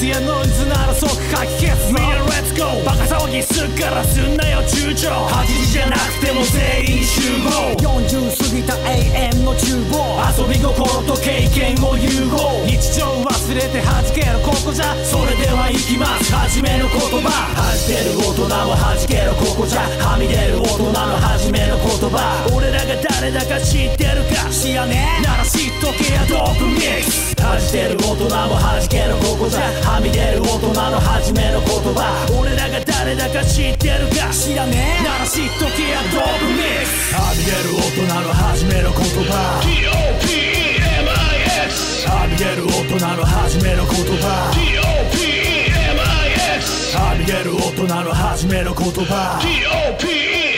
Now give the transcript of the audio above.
やノイズなら即書き消すぞ。みんなレッツゴー、バカ騒ぎすっからすんなよ躊躇。8時じゃなくても全員集合。40過ぎた永遠の厨房、遊び心と経験を融合。日常忘れて弾けろここじゃ。それでは行きます、初めの言葉。弾ける大人は弾けろここじゃ。はみ出る大人の初めの言葉。俺らが誰だか知ってるか。知らねえなら知っとけやドープミックス。弾ける大人は弾けろここじゃ。はみ出る大人の初めの言葉。俺らが誰だか知ってるか。知らねえなら知っとけやドープミックス。はみ出る大人の初めの言葉。 TOPMIX。 はみ出る大人の初めの言葉。 TOPMIX。 はみ出る大人の初めの言葉。 TOPMIX。